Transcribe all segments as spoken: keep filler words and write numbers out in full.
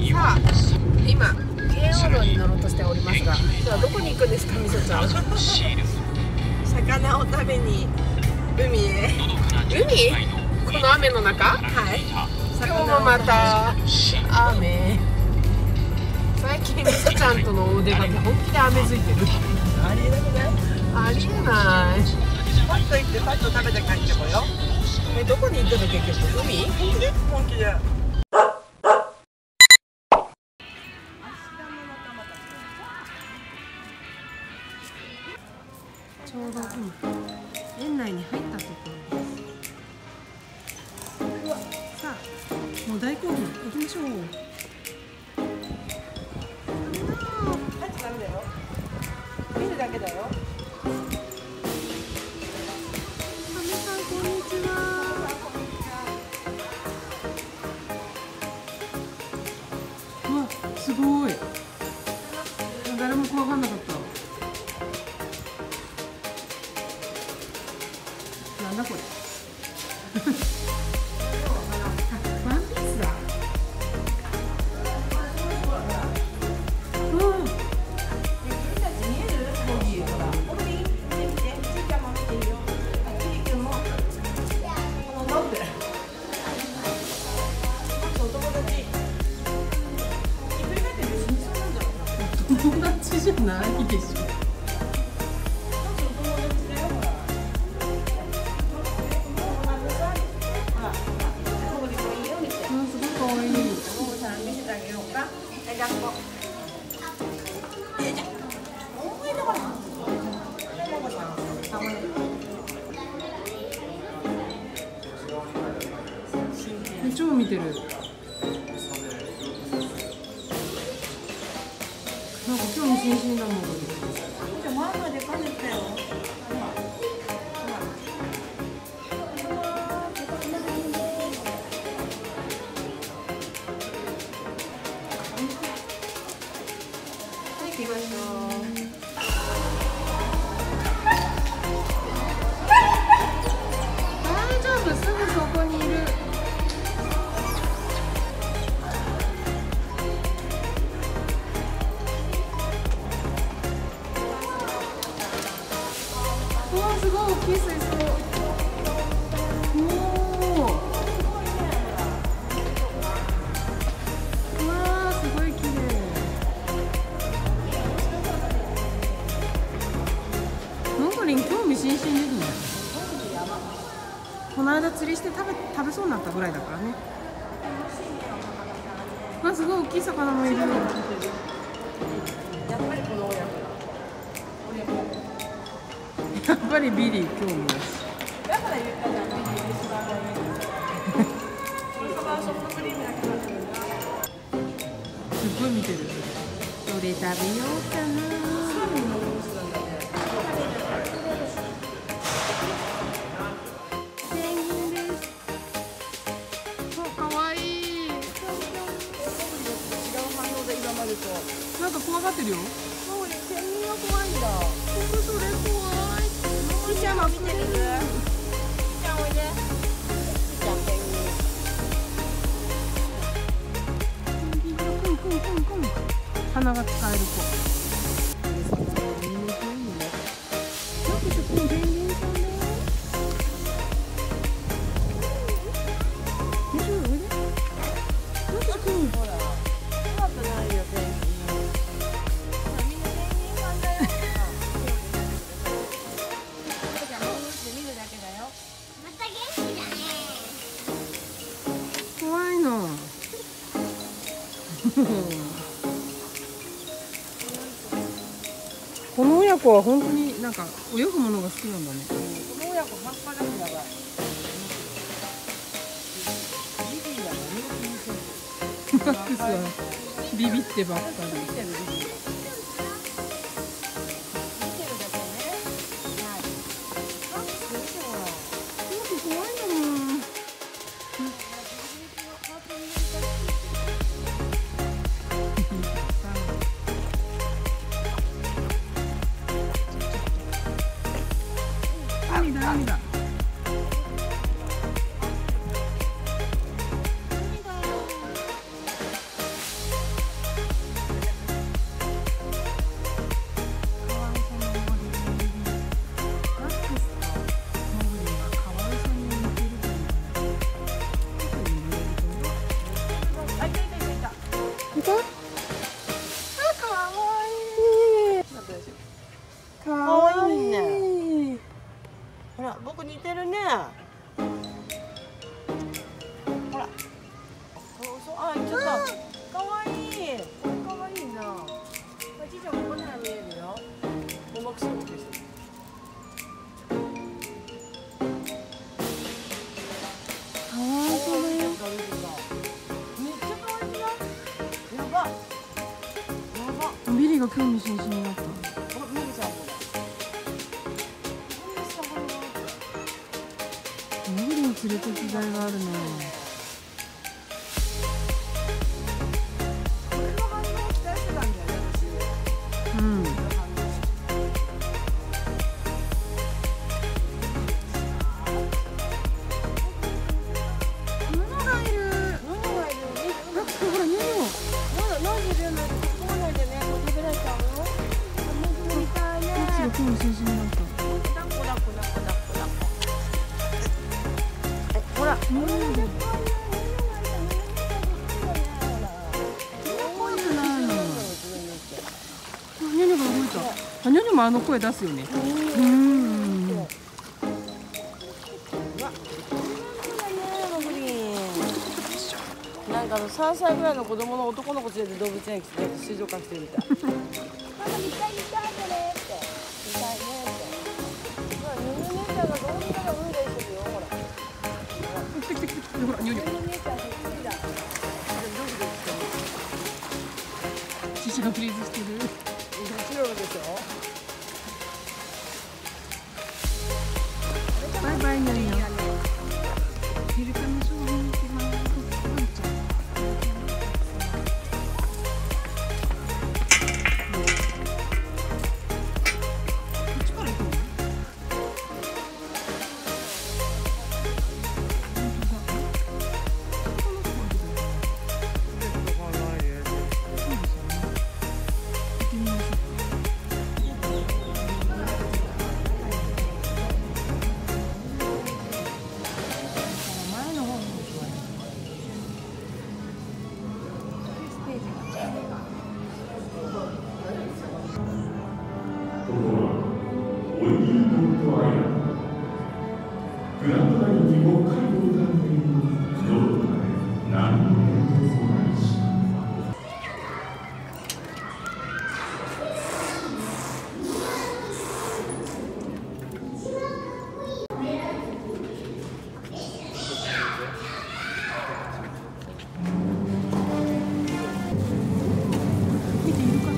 さあ今京王路に乗ろうとしておりますが、今日はどこに行くんですか、みそちゃん。魚を食べに海へ。海？この雨の中？はい。今日もまた雨。最近みそちゃんとのお出かけ本気で雨づいてる。 ありえなくない？ ありえない。 パッと行ってパッと食べて帰ってこよ。 え、どこに行くの結局？海？ 本気で本気で。 ちょうど、うん、園内に入ったところです。さあ、もう大興奮、行きましょう。 入っちゃダメだよ。見るだけだよ。 サメさん、こんにちは。うわ、すごい。誰も怖がんなかった。なんだこれ。ワンピースだ。友達じゃないでしょ。超見てる。なんか興味津々だもん。 じゃあ前までかねたよ。はい、行きましょう。 大丈夫、すぐそこにいる。うわ、すごい大きい水槽。おお。うわー、すごい綺麗。モンゴリン興味津々ですね。この間釣りして食べ食べそうになったぐらいだからね。わ、すごい大きい魚もいる。 やっぱりこの親子だ。 やっぱりビリー興味だし。 だから言ったじゃん、ビリー一番がいい。それからソフトクリームだけ食べるんだ。 すっごい見てる。どれ食べようかな。ペンギンです。そう、かわいい。 違う反応で今までと。 なんか怖がってるよ。 そう、ペンギンは怖いんだ。 それ怖い。 ピちゃんも見てる。ピちゃんおいで。ピちゃんペンギン。 コンコンコンコン。鼻が使える子。怖いの。この親子は本当になんか泳ぐものが好きなんだね。 この親子半端なくやばい。 マックスはビビってばっかり。怖いんだもん。海だ海だ。 りが興味津々になった。おにぎりに連れてきがいがあるね。うん。興味津々になった。ほら、うん。怖くないの。ニャニャが動いた。あ、ニャニャもあの声出すよね。うん。 なんかあのさんさいぐらいの子供の男の子連れて動物園来て水族館来てるみたい。 ほら、ニョニョ。父がフリーズしてる。バイバイニョニョ。イルカの商品ってワンちゃん。 グランドラインに北海道を歌っている夜の中で何も変哲もないし見ているかな。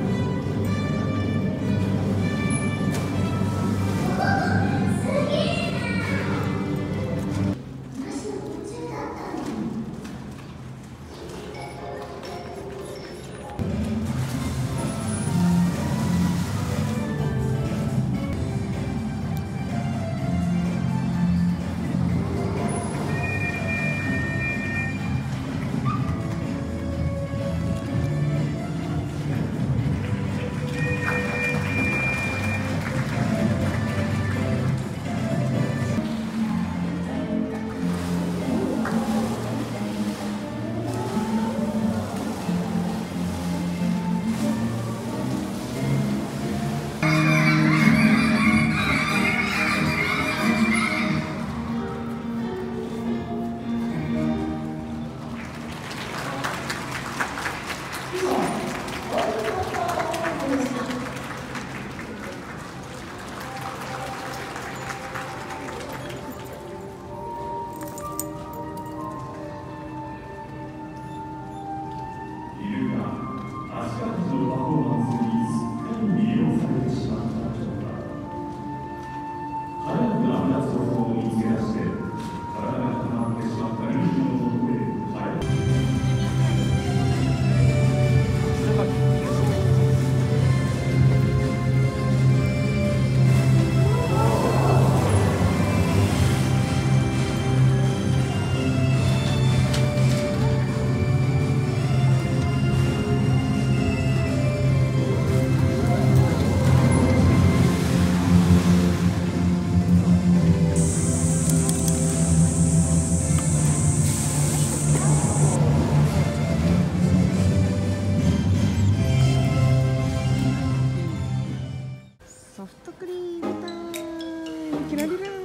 ソフトクリームタイム。キラリラーン。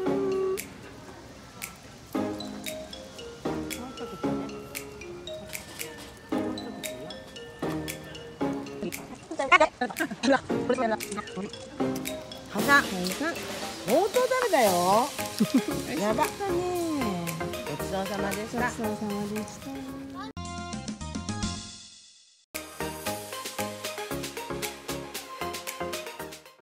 はさ、相当食べたよ。やば。ごちそうさまでした。 ごちそうさまでした。